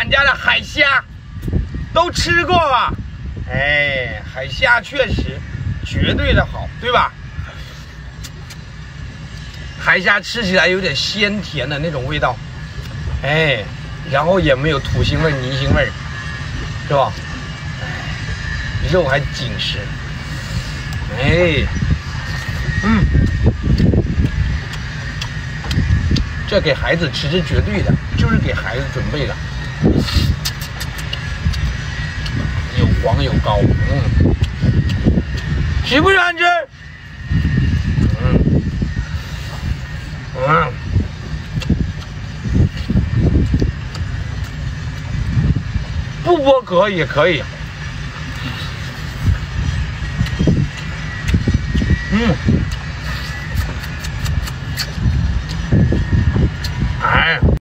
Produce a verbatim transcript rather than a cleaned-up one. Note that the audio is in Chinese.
俺家的海虾，都吃过吧？哎，海虾确实绝对的好，对吧？海虾吃起来有点鲜甜的那种味道，哎，然后也没有土腥味、泥腥味，是吧？哎，肉还紧实，哎，嗯，这给孩子吃是绝对的，就是给孩子准备的，有黄有膏，嗯，喜不喜欢吃？嗯。嗯，不剥壳也可以。嗯，哎。